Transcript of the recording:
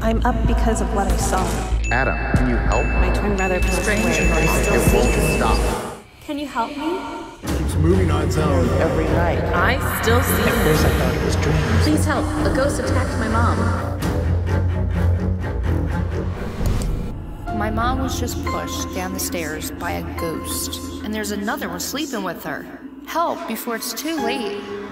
I'm up because of what I saw. Adam, can you help? My twin brother passed away. It won't stop. Can you help me? Keeps moving on its own. Every night. I still see At first I thought it was dreams. Please help. A ghost attacked my mom. My mom was just pushed down the stairs by a ghost, and there's another one sleeping with her. Help before it's too late.